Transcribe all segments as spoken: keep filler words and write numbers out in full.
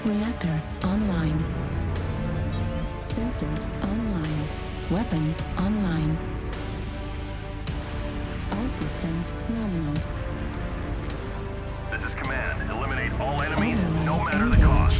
Reactor online. Sensors online. Weapons online. All systems nominal. This is command. Eliminate all enemies, Override no matter the engaged. cost.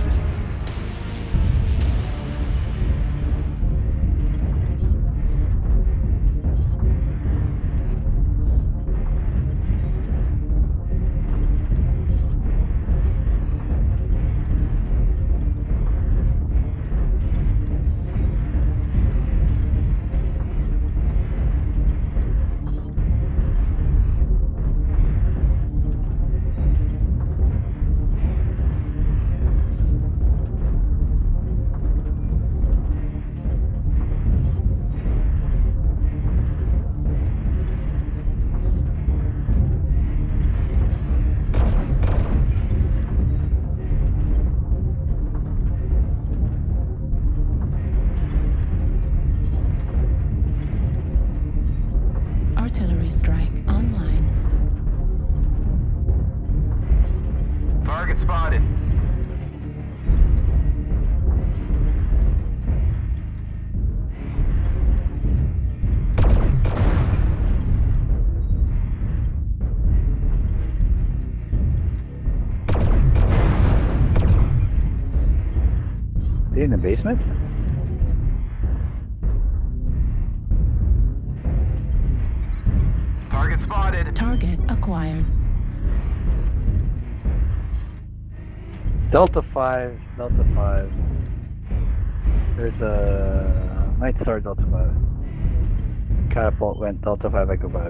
Artillery strike online. Target spotted. They in the basement? Target spotted. Target acquired. Delta five, Delta five. There's a Night Star Delta five. Catapult went Delta five, Echo five.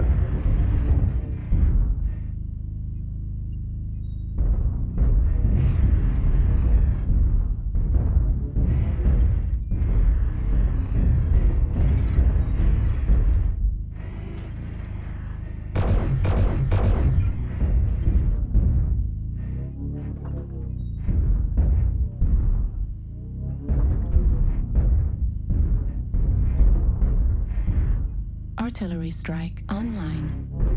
Artillery strike online.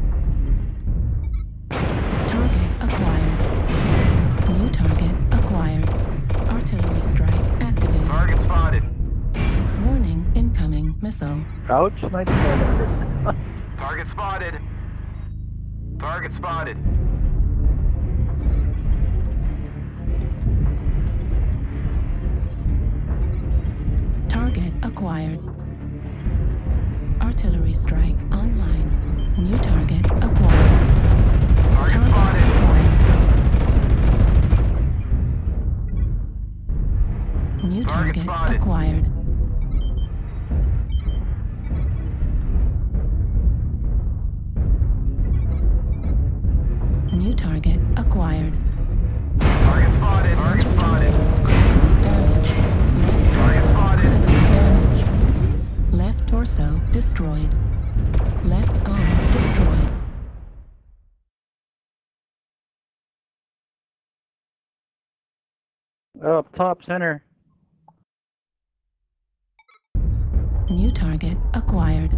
Target acquired. New target acquired. Artillery strike activated. Target spotted. Warning, incoming missile. Ouch, Night Star. Target spotted. Target spotted. Target acquired. Artillery strike online. New target acquired. Target spotted. Acquired. New Target target spotted. acquired. New target acquired. Target spotted. Target spotted. Damage. Target spotted. Damage. Left torso destroyed. Left arm destroyed. Up top, center. New target acquired.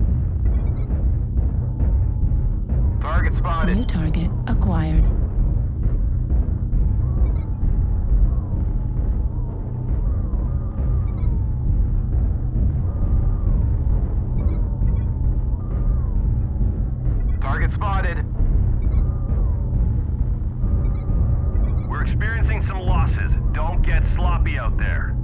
Target spotted. New target acquired. Target spotted. We're experiencing some losses. Don't get sloppy out there.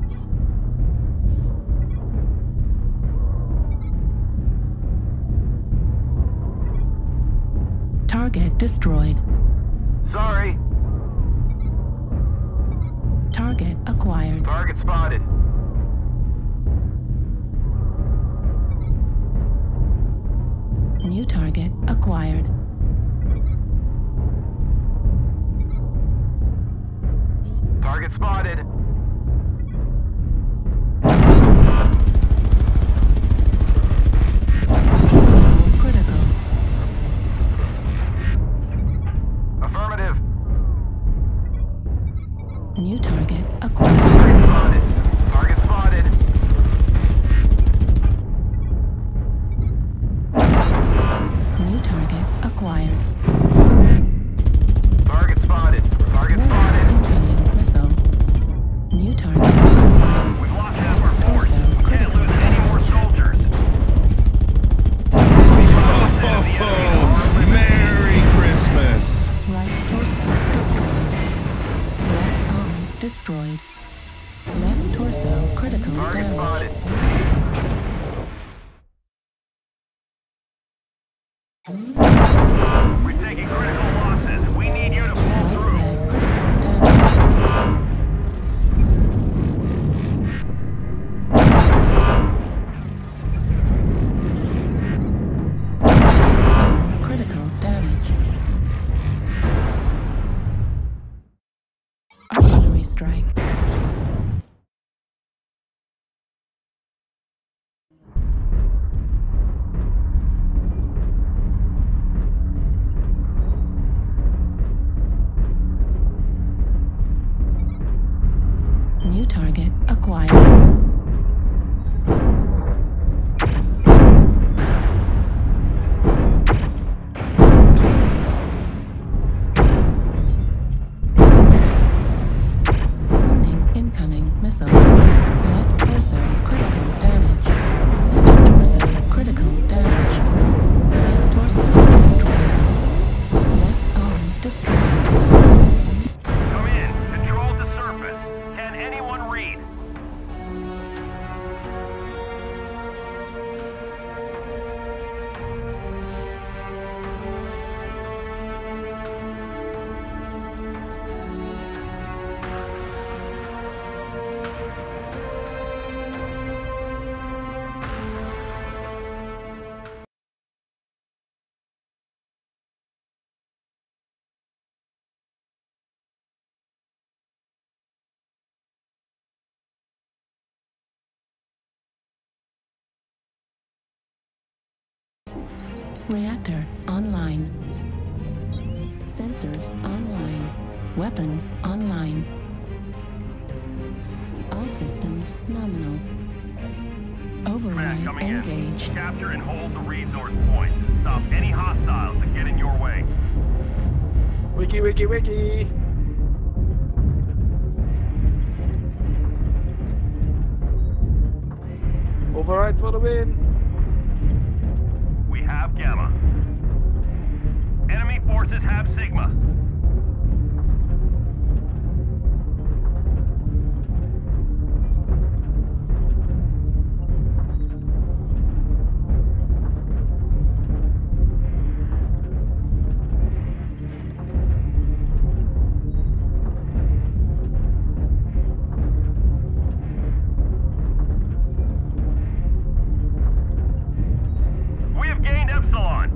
Target destroyed. Sorry. Target acquired. Target spotted. New target acquired. Target spotted. Critical. Affirmative. New target acquired. Target spotted. Target spotted. New target acquired. Target spotted. Target Warning, spotted. incoming missile. We're taking critical losses. We need you to pull Right through. leg critical damage. Critical damage. Artillery strike. New target acquired. Warning, incoming missile. Left torso, critical damage. Center torso, critical damage. Left torso, destroyed. Left arm, destroyed. Come in. Control the surface. Can anyone read? Reactor online. Sensors online. Weapons online. All systems nominal. Command Override coming in. engaged. Capture and hold the resource point. Stop any hostiles that get in your way. Wiki, wiki, wiki! Override for the win! We have Gamma. Enemy forces have Sigma. We have gained Epsilon.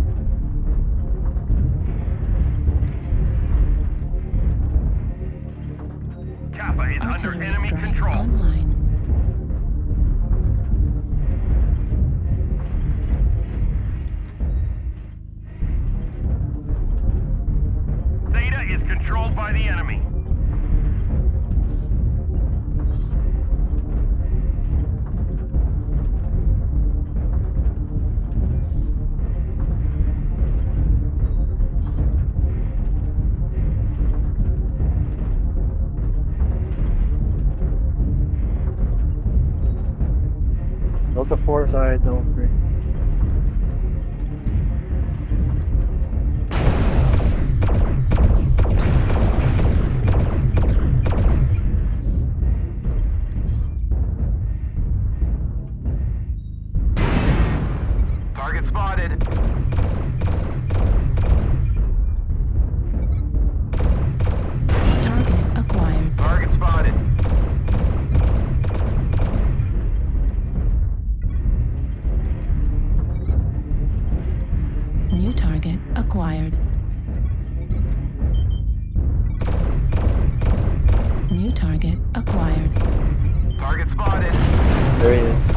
Kappa is under Artillery enemy strike control. online. Theta is controlled by the enemy. Delta four side, Delta three. Target spotted. Target acquired. Target spotted. New target acquired. New target acquired. Target spotted. There he is.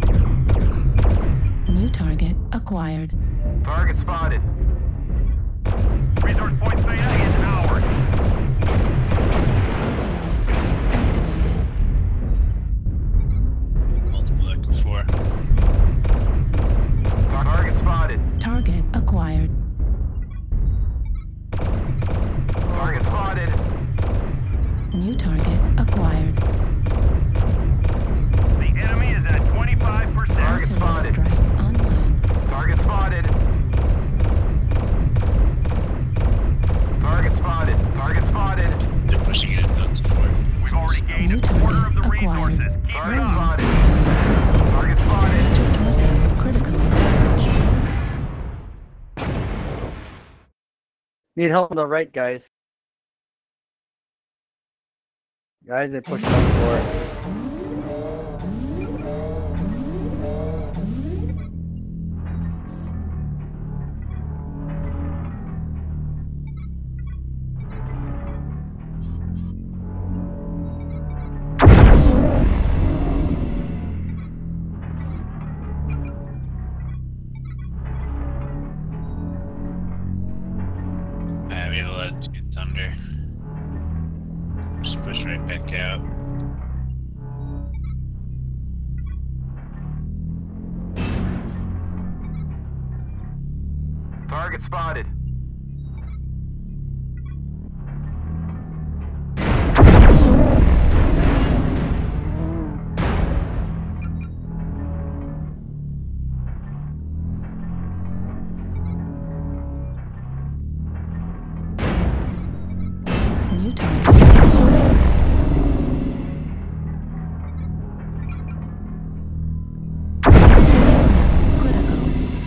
New target acquired. Target spotted. Resource point Theta is ours. Artillery strike activated. Multiple active four. Tar- Target spotted. Target acquired. Target spotted. New target acquired. The enemy is at twenty-five percent. Target Artillery spotted. strike online. Target spotted. Need help on the right, guys. Guys, they pushed up for Uh, we have a lot of good thunder. Just push right back out. Target spotted. New target. Critical.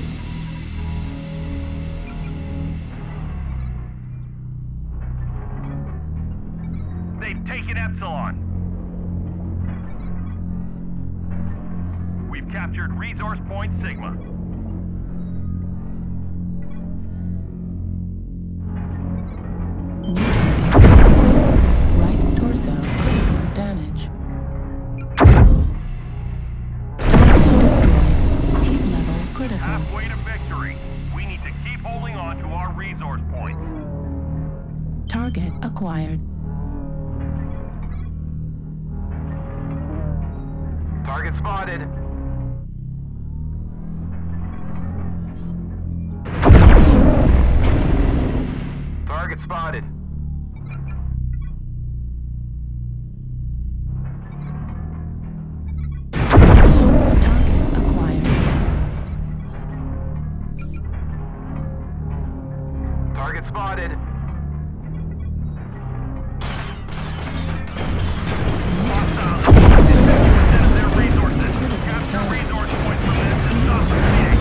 They've taken Epsilon. We've captured resource point Sigma. New target. Right torso. Critical damage. Target destroyed. Heat level critical. Halfway to victory. We need to keep holding on to our resource points. Target acquired. Target spotted. Target spotted. Target acquired. Target spotted. Hostiles have lost fifty percent of their resources. Capture resource points from them and stop retreating.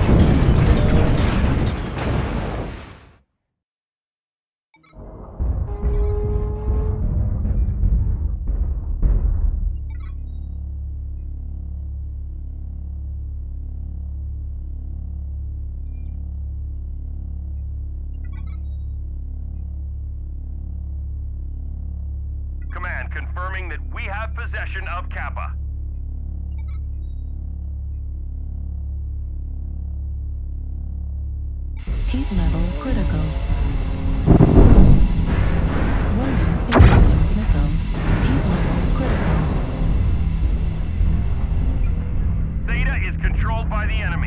Command confirming that we have possession of Kappa. Heat level critical. Warning, incoming missile. Heat level critical. Theta is controlled by the enemy.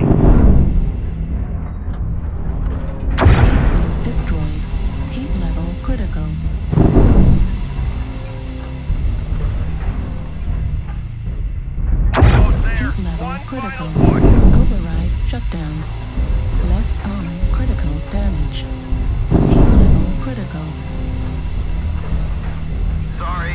Heat sink destroyed. Heat level critical. Almost there. Heat level One critical. final push. Override shutdown. Left arm critical damage. Heat level critical. Sorry.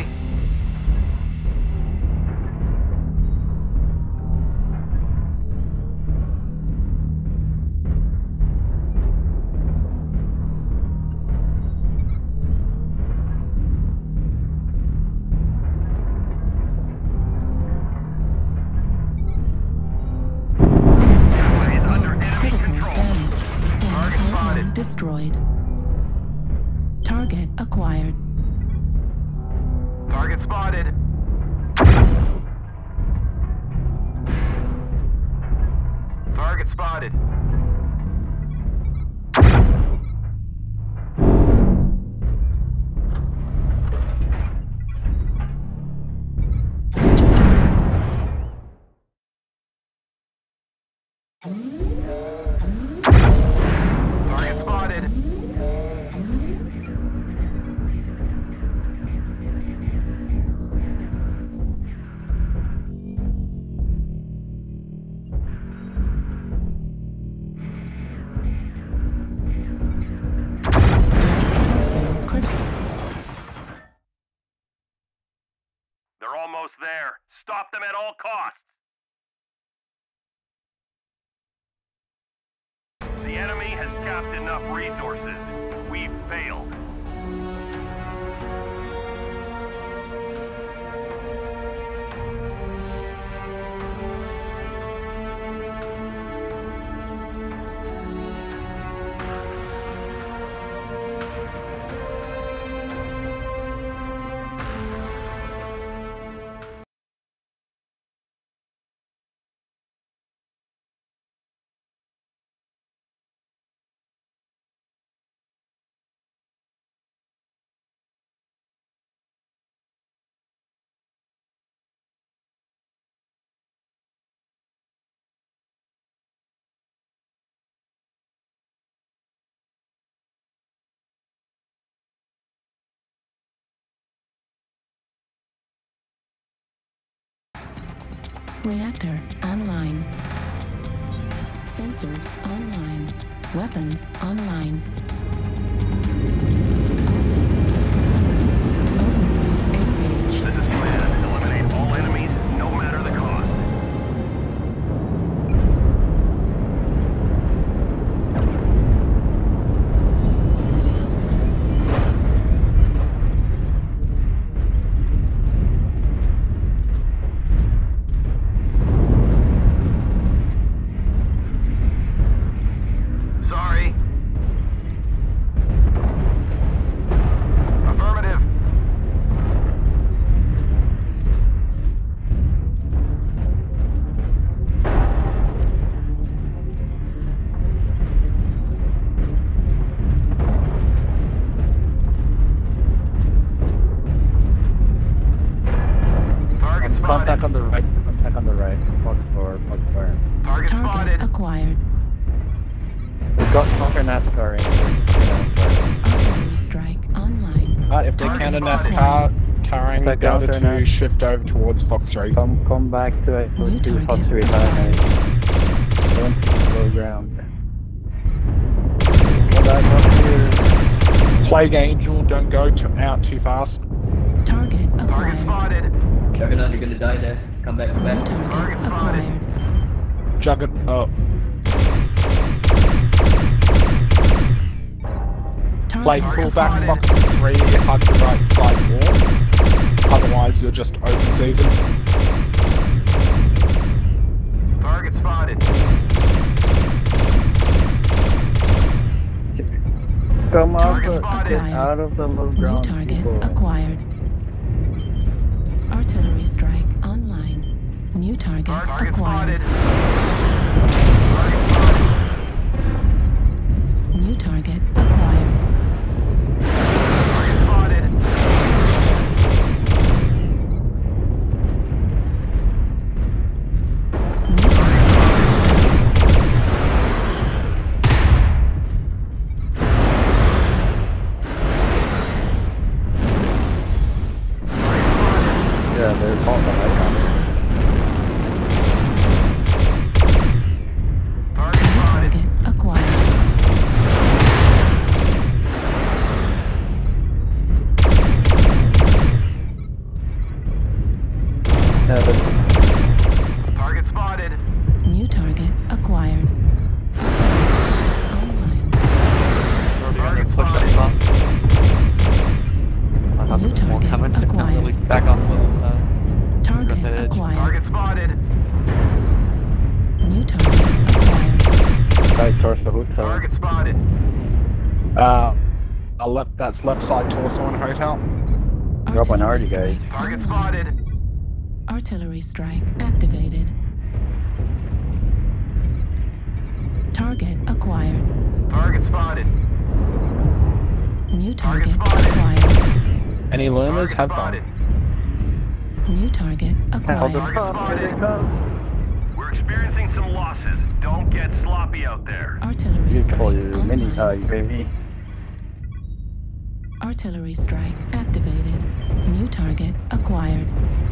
Is under enemy Critical control. damage. Target M spotted. R M destroyed. Target acquired. Target spotted. Target spotted. Target spotted. Also critical. They're almost there. Stop them at all costs. The enemy has capped enough resources. We We failed. Reactor online. Sensors online. Weapons online. All systems. Override engaged. This is command. Eliminate all enemies, no matter the cost. Sorry. Affirmative. Target spotted. Contact on the right. Contact on the right. Fox four. Fox four. Target Target spotted. acquired. We've got counter NASCAR in. Artillery strike online. Uh, if they Target counter spotted. NASCAR carrying Back data out there now. to shift over towards Fox three. Come, come back to it. Go New to Fox target three. acquired. Don't slow ground. Go back up here. Plague Angel, don't go to, out too fast. Target Target acquired. spotted. Juggernaut, you're gonna die there. Come back, come New back. target Target spotted. acquired. Juggernaut, oh, Plague, Target pull back acquired. Fox three, hug the right side wall. Otherwise, you're just open season. Target spotted. Come out, Target the, spotted. get out of the low New ground. target people. acquired. Artillery strike online. New target Target acquired. spotted. Target spotted. New target acquired. Target spotted. New target Yeah, there's all the light on it. Target New spotted. target acquired. Yeah, there's Target spotted. New target acquired. Online. Target spotted. New target acquired. Back off a little. Uh, Target edge. acquired. Target spotted. New target acquired. right torso hotel. Target spotted. Uh, I left, that's left side torso on hotel. Drop on Artillery already, guys. strike Target online. spotted. Artillery strike activated. Target acquired. Target spotted. New Target target spotted. acquired. Any learners Target have spotted. fun. New target Hell, the acquired. Target top, here they spotted. come. We're experiencing some losses. Don't get sloppy out there. Artillery Beautiful, strike you mini, uh, online. U A V. Artillery strike activated. New target acquired.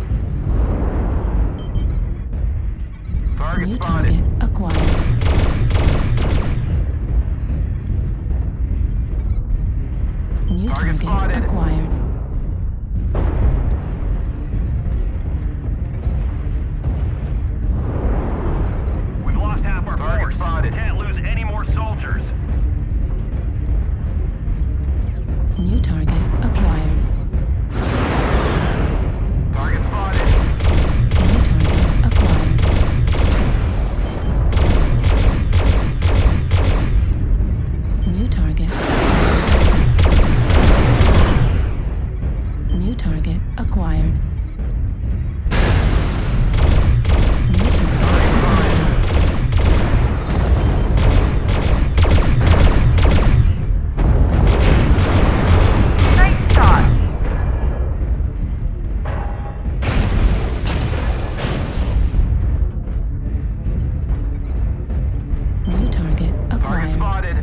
Target New spotted. target acquired. New Target target spotted. acquired. We've lost half our Target force. spotted. Can't lose any more soldiers. New target acquired. Target spotted. New target acquired. New target. New target acquired. New target acquired. Nice shot. New target Target acquired. spotted.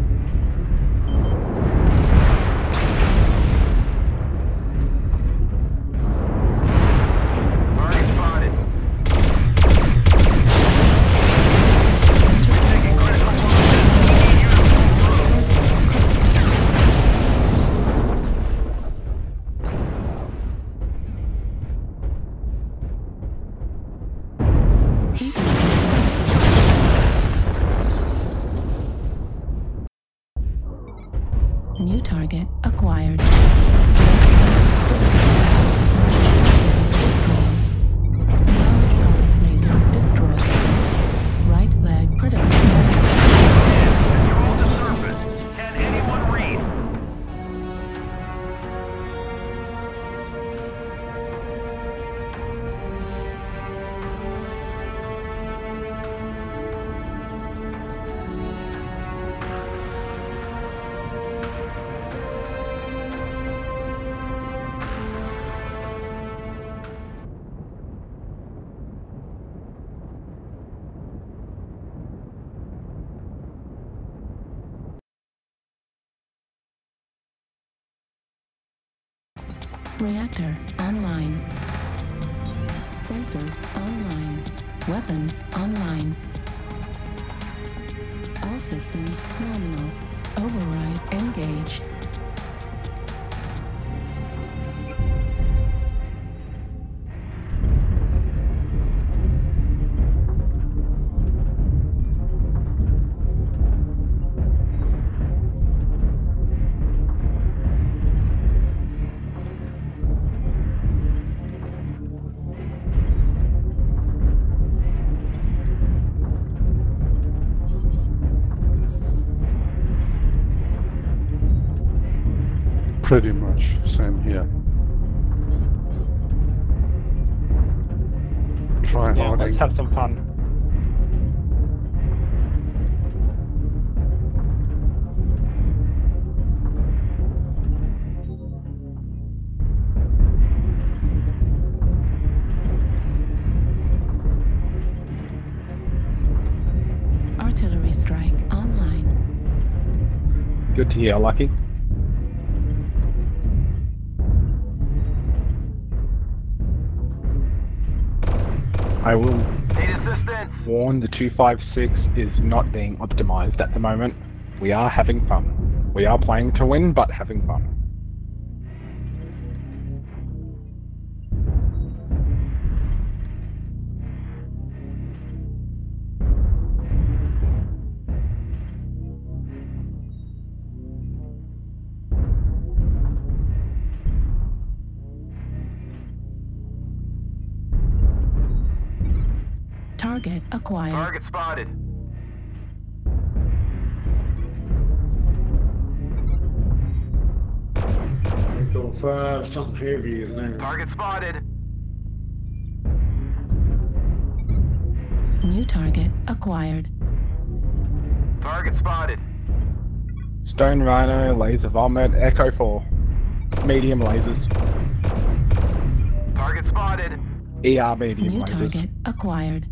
Target spotted. Taking critical focus. We need you to pull through. New target acquired. Powered pulse laser destroyed. Right leg critical. You hold the surface. Can anyone read? Reactor online. Sensors online. Weapons online. All systems nominal. Override engaged. Pretty much same here. Try Yeah, hiding. let's have some fun. Artillery strike online. Good to hear, Lucky. I will Need assistance. warn the two five six is not being optimized at the moment. We are having fun. We are playing to win, but having fun. Target acquired. Target spotted. Go five, something heavy in there. Target spotted. New target acquired. Target spotted. Stone Rhino, Laser Vomit, Echo four. Medium lasers. Target spotted. E R medium New lasers. target acquired.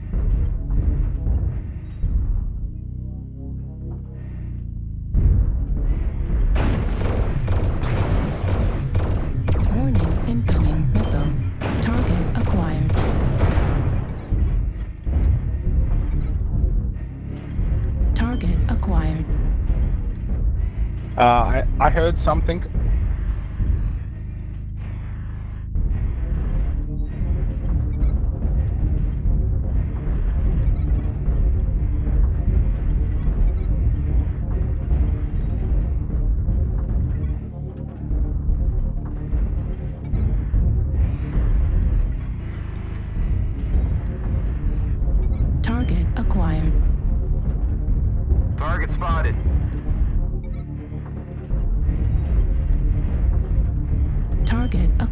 Warning, incoming missile. Target acquired. Target acquired. Uh, I, I heard something.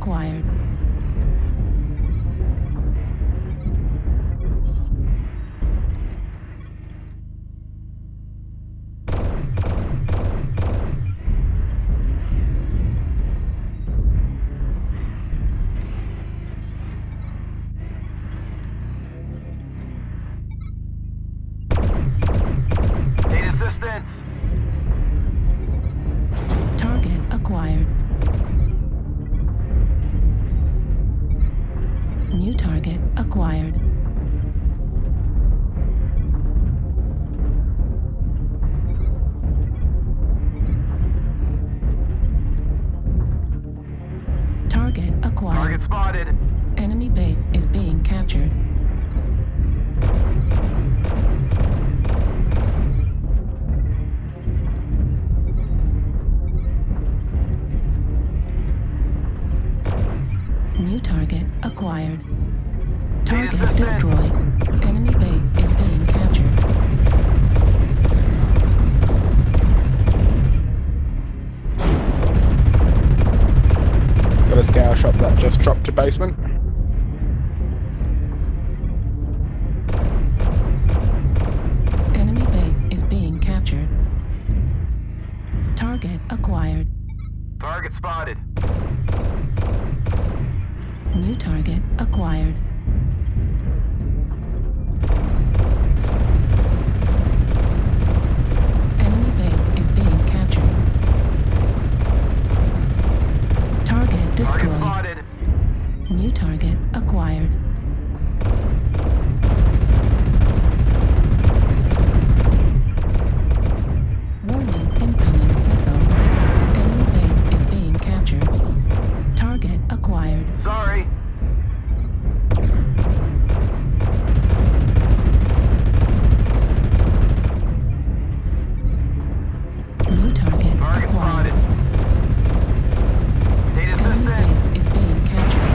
acquired. Need assistance. Target acquired. New target acquired. Target acquired. Target spotted. Enemy base is being captured. New target acquired. Target assistance. destroyed. Enemy base is being captured. Got a scour shop that just dropped to basement. Enemy base is being captured. Target acquired. Target spotted. New target acquired. Enemy base is being captured. Target Target destroyed. spotted. New target acquired. Warning, incoming missile. Enemy base is being captured. Target acquired. Sorry. New target Target acquired. spotted. Need Enemy assistance. base is being captured.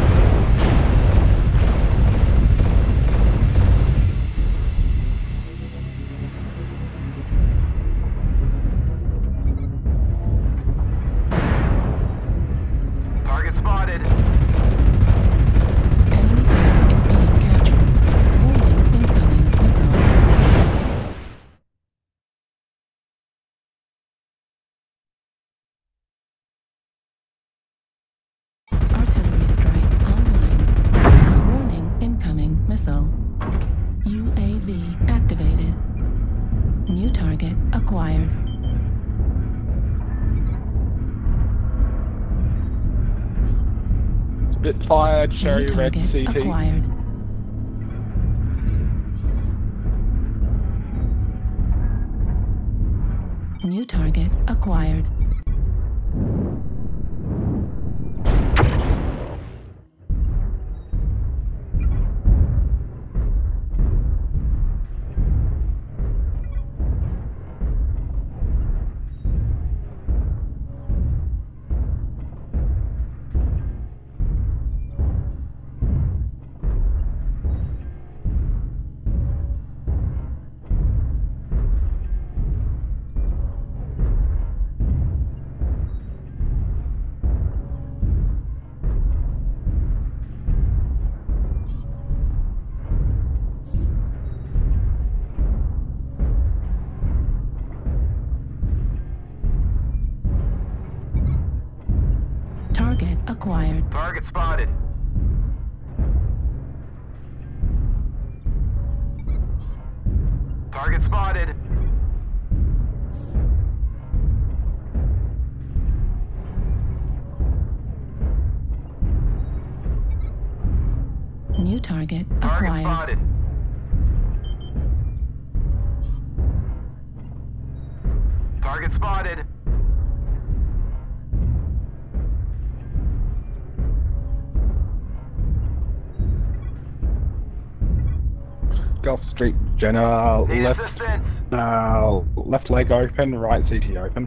Target spotted. Enemy base is being captured. Warning, incoming missile. Artillery strike online. Warning, incoming missile. U A V activated. New target acquired. Spitfire, Cherry New Red, target C T. acquired. New target acquired. Target acquired. Target spotted. Target spotted. New target Target acquired. spotted. Target spotted. Gulf Street, Jenna, Need left, assistance. uh, left leg open, right C T open.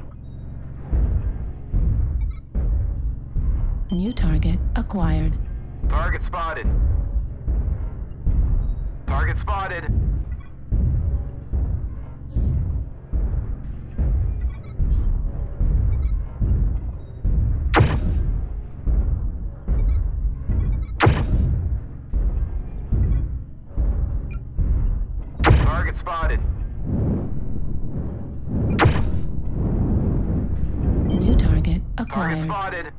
New target acquired. Target spotted. Target spotted. Target acquired. spotted.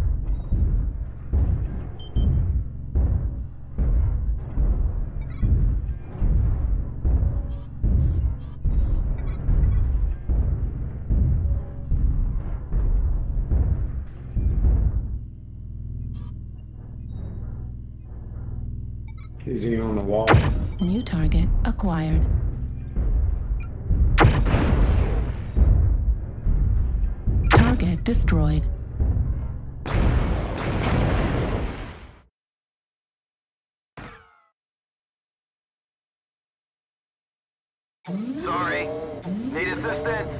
Is he on the wall? New target acquired. Target destroyed. Sorry. Need assistance?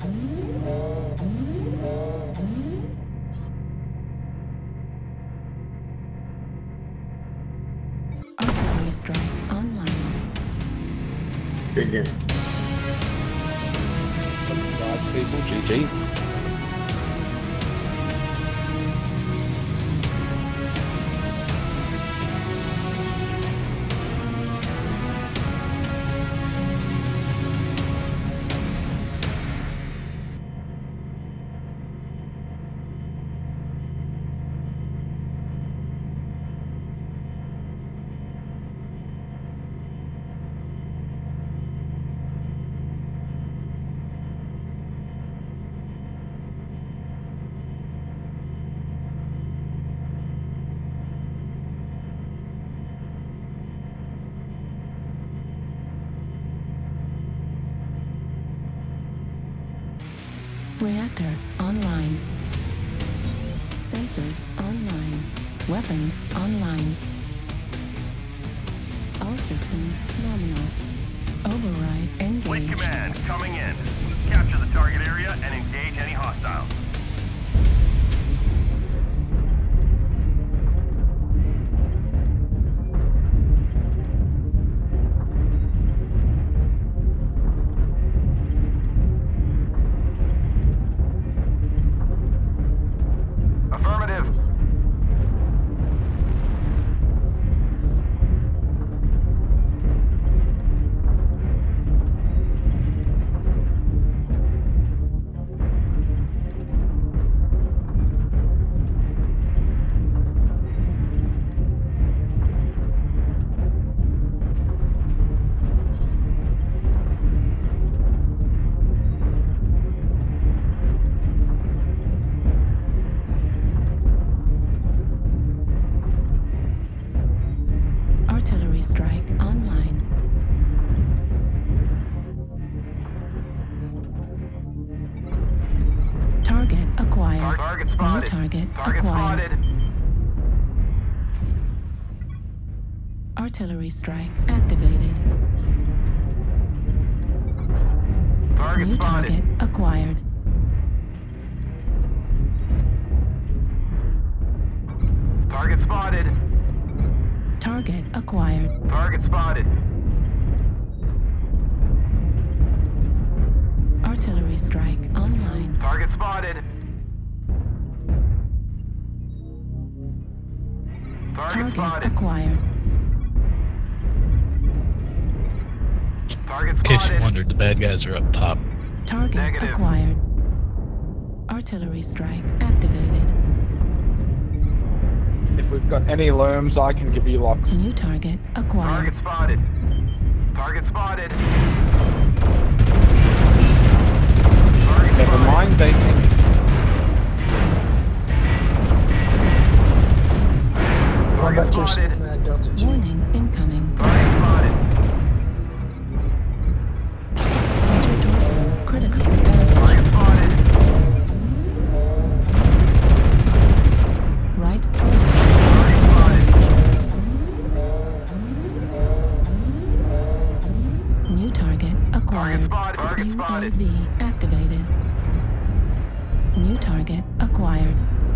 Artillery strike online. Begin. Five people, G G. Reactor online. Sensors online. Weapons online. All systems nominal. Override Fleet engaged. command coming in. Capture the target area and engage any hostiles. Affirmative. Artillery strike online. Target acquired. Tar- target New spotted. target Target acquired. spotted. Artillery strike activated. Target New spotted. target acquired. Target spotted. Target acquired. Target spotted. Artillery strike online. Target spotted. Target Target spotted. acquired. Target In case you spotted. wondered, the bad guys are up top. Target Negative. acquired. Artillery strike activated. If we've got any looms, I can give you locks. New target acquired. Target spotted. Target spotted. Target Never spotted. mind, they think. Target spotted. Warning incoming. Target spotted. Interdorsal critical damage. Target spotted. Right dorsal. Target spotted. New target acquired. spotted. Target spotted. U A V activated. New target acquired.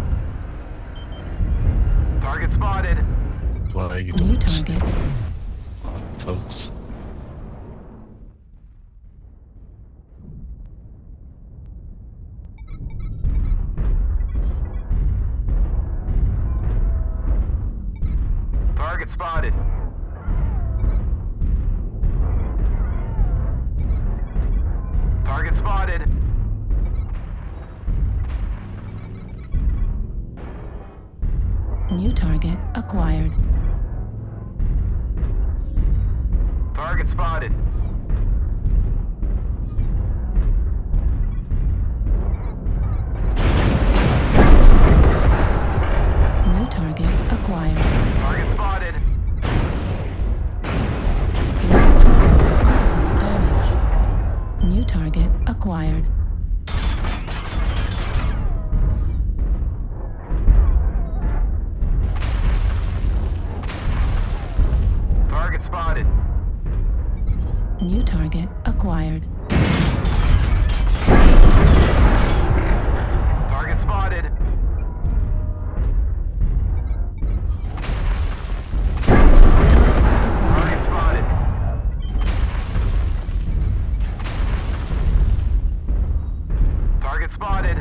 Target spotted. That's why you New don't target. folks. Target spotted. Target spotted. New target acquired. Target spotted. New target acquired. Target spotted. Critical damage. New target acquired. Target spotted. New target acquired. Target spotted. Target spotted. Target spotted.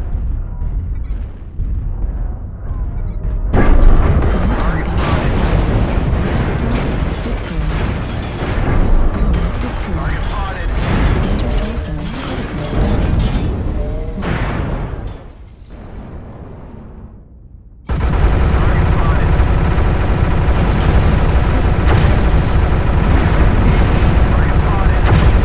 Target spotted. Destroyed. Left bow destroyed. Target spotted. Intertorso critical damage. Target spotted. Target spotted.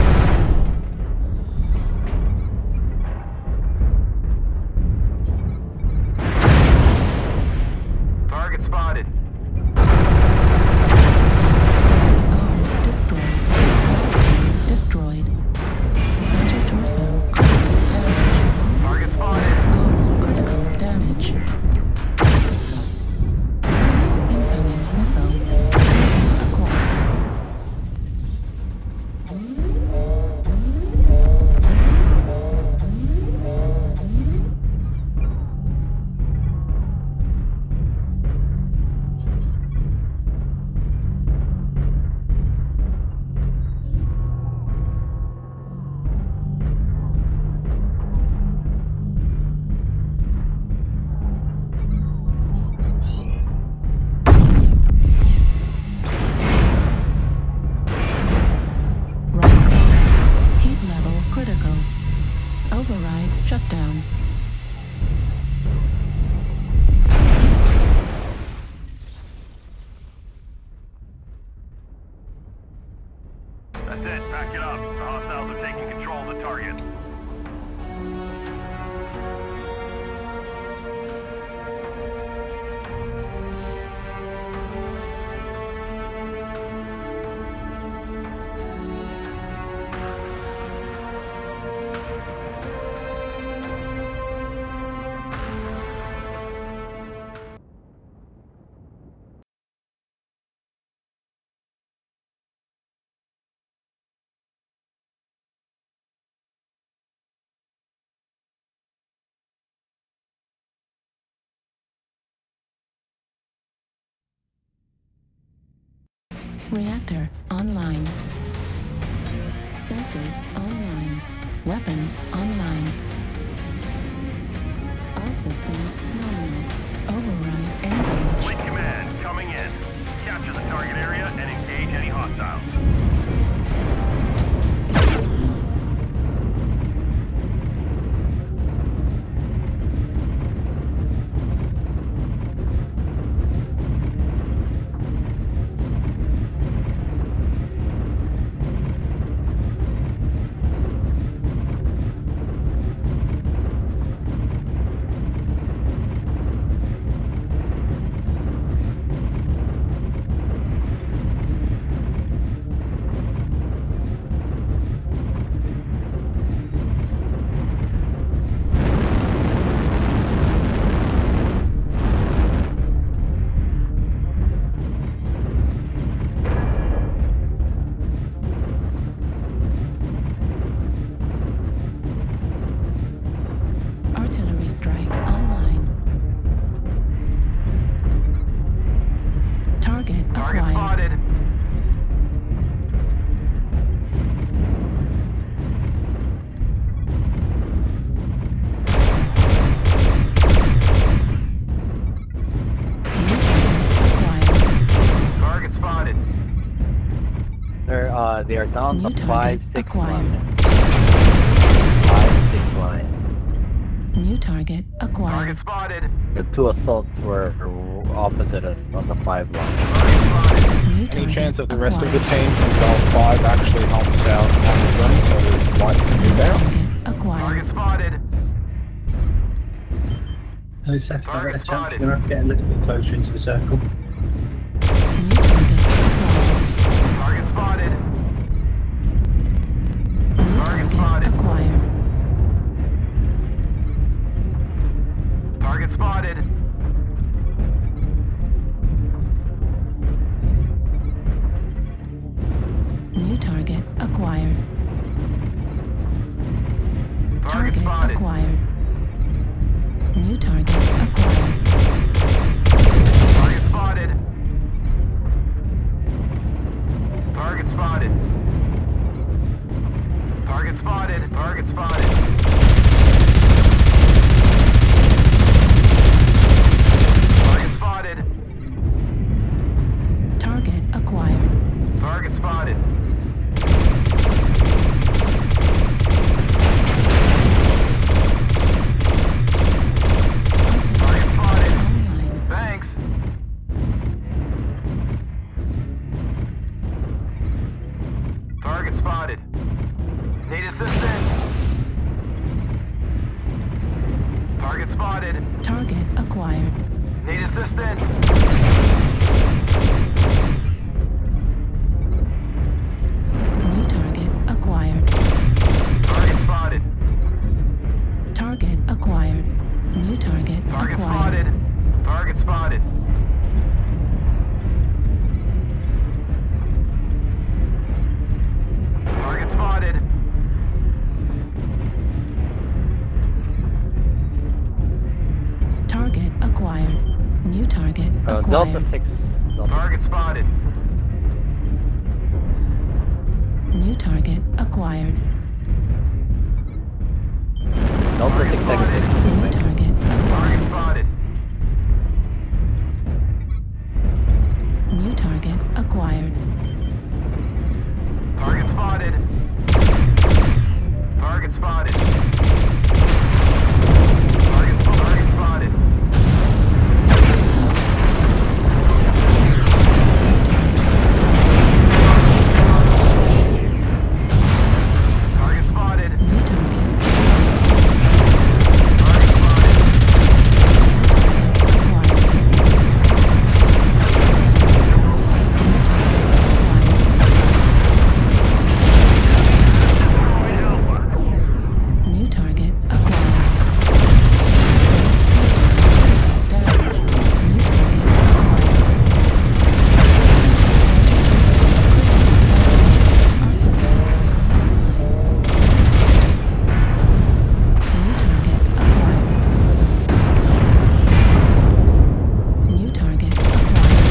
Target spotted. Arm destroyed. Left destroyed. Intertorso critical damage. Target spotted. Arm critical damage. Incoming missile. Acquired. Right. Heat level critical. Override shutdown. That's it. Pack it up. The hostiles are taking control of the target. Reactor online. Sensors online. Weapons online. All systems nominal. Override engaged. Fleet command coming in. Capture the target area and engage any hostiles. Artillery strike online. Target Target acquired. spotted. Target spotted. They're uh they are down New to five target six acquired. one. Five six one. New target acquired. Target spotted. The two assaults were opposite us on the five line. New Any target chance that the rest of the acquired. team from Golf five actually helps out on the run so White can move out? Target acquired. Target spotted. No second, I'm Target going to spotted. You're going to get a little bit closer into the circle. New target acquired. Target spotted. New Target target spotted. acquired. Target spotted. New target acquired. Target Target spotted. acquired. New target acquired. Target spotted. Target spotted. Target spotted. Target spotted. Target spotted. Target acquired. Target spotted. Target spotted. Online. Thanks. Target spotted. Need assistance. Target spotted. Target acquired. Need assistance. New target acquired. Target spotted. Target acquired. New target Target acquired. spotted. Target spotted. Target spotted. Target acquired. New target Uh, acquired. Delta six. Delta Target spotted. New target acquired. Delta six spotted. negative. New target Target acquired. spotted. New target acquired. Target spotted. Target spotted. Target, target spotted. Target spotted. New target Target spotted. acquired. New target acquired. Down. New target acquired. Articles. New target acquired. New target acquired.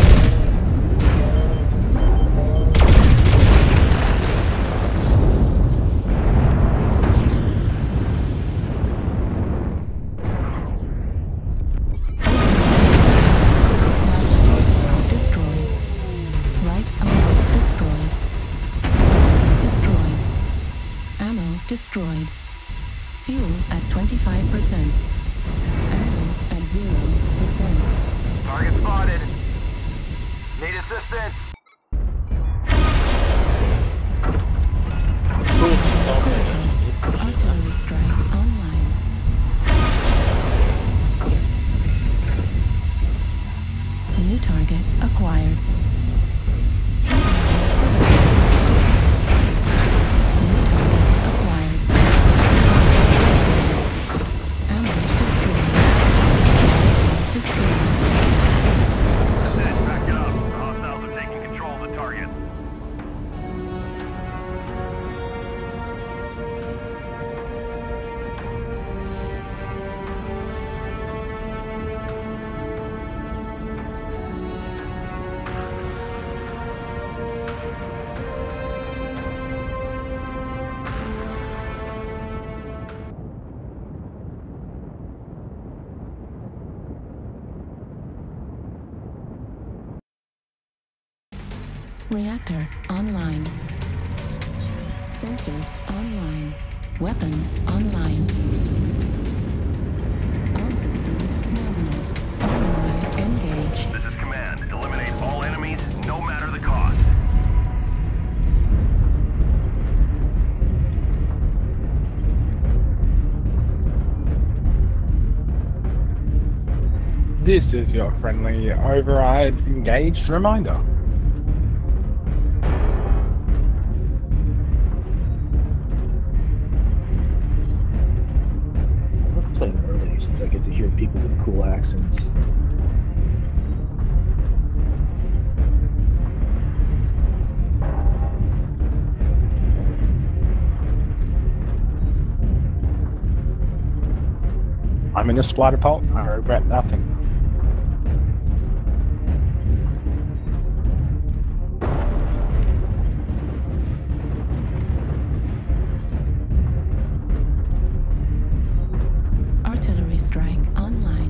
Right torso destroyed. Right arm destroyed. Destroyed. Ammo destroyed. Fuel at twenty-five percent. Ammo at zero percent. Target spotted. Need assistance. Artillery strike online. New target acquired. New target acquired. Ammo destroyed. Destroyed. Set, back it up. The hostiles are taking control of the target. Reactor online. Sensors online. Weapons online. All systems nominal. Armory engaged. This is your friendly override engaged reminder. I love playing early since I get to hear people with cool accents. I'm in a splatter pot. I regret nothing. Artillery strike online.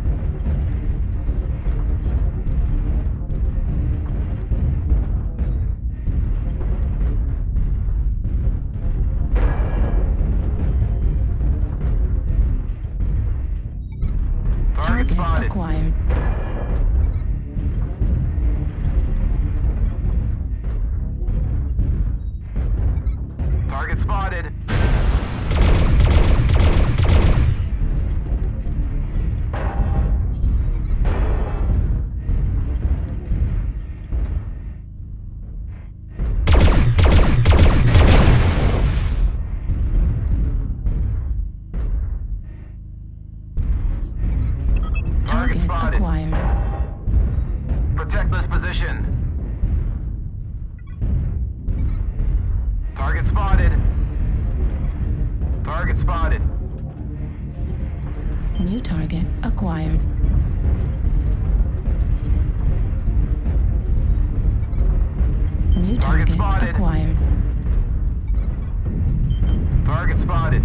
Target spotted. Acquired. Target spotted. Target spotted. Acquired. Protect this position. Target spotted. Target spotted. New target acquired. New Target target spotted. acquired. Target spotted.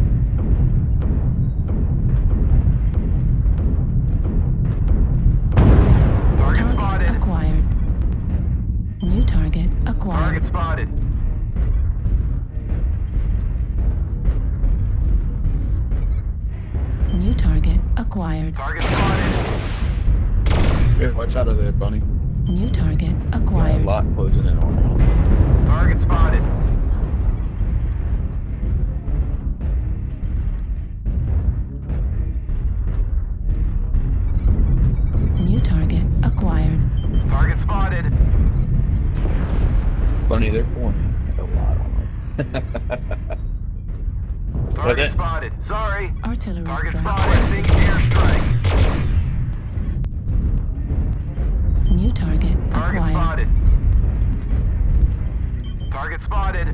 Target spotted. Acquired. New target acquired. Target spotted. New target acquired. Target spotted. Yeah, watch out of there, Bunny. New target Yeah, a acquired. lot closing in on me. Target spotted. New target acquired. Target spotted. Bunny, they're forming a lot on me. Target Okay. spotted. Sorry. Artillery Target strike. spotted. Airstrike. New target Target acquired. spotted. Target spotted.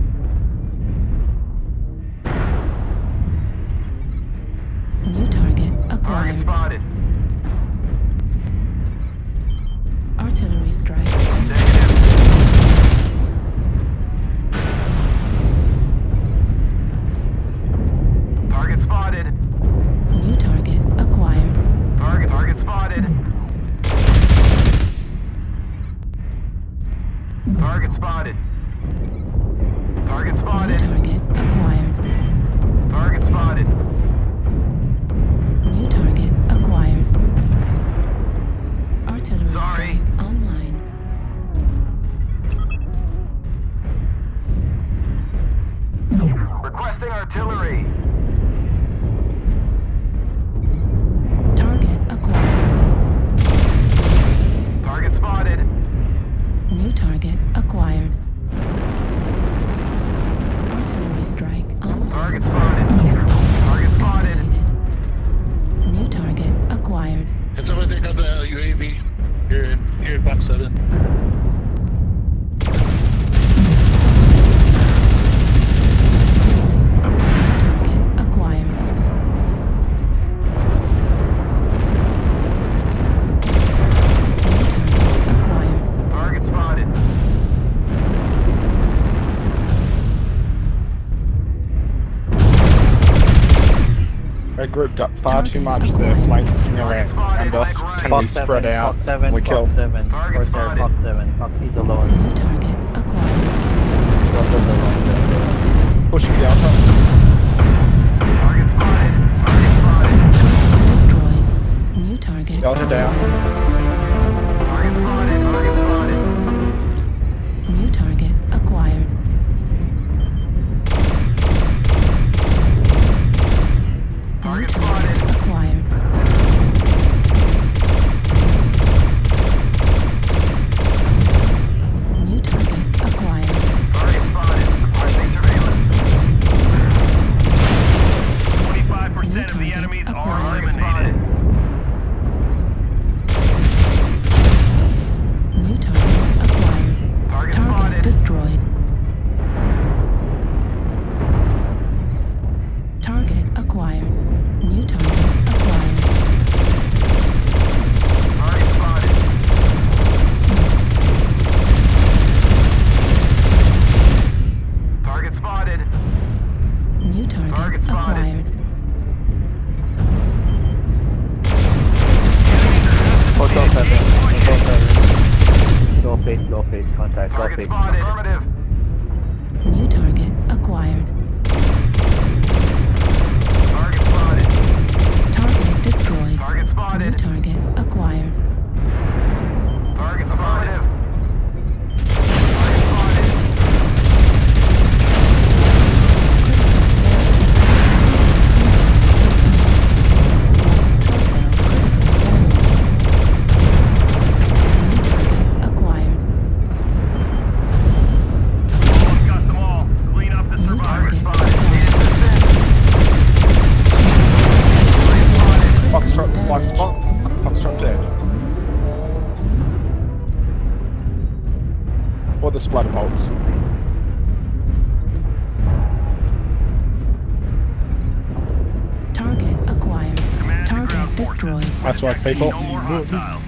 New target Target acquired. spotted. Artillery strike. Negative. Target spotted. New target acquired. Target. Target spotted. Target spotted. Target New spotted. target acquired. Target spotted. New target acquired. Artillery Sorry. strike online. Requesting artillery. Target acquired. Target spotted. New target acquired. Artillery strike online. Target spotted. Artillery strike Target spotted. activated. New target acquired. Can somebody take out the U A V here in here in box seven? Target acquired. New target acquired. Target spotted. They grouped up far Target too much. They're acquired. flanking around Spotted, and us. like right. Can Fox we seven, spread out? Fox seven, We kill. Fox seven. Target Corsair, spotted. Fox seven. Fox, he's alone. New target acquired. Fox is alone. Pushing the alpha. Target spotted. Target spotted. Destroyed. New target. Delta down. Target spotted. Target spotted. New target acquired. New Target target spotted. acquired. base, golf base, contact, golf Target base. spotted. Affirmative. New target acquired. Target spotted. Target destroyed. Target New spotted. target acquired. Target spotted. Target spotted. Acquired. Almost got them all. Clean up the New survivors. target. Spotted. Target spotted. Foxtrot, one spot. Foxtrot dead. Or the splatter bolts. Target acquired. Command to Target ground forces. destroyed. Nice work, people. No more hostiles.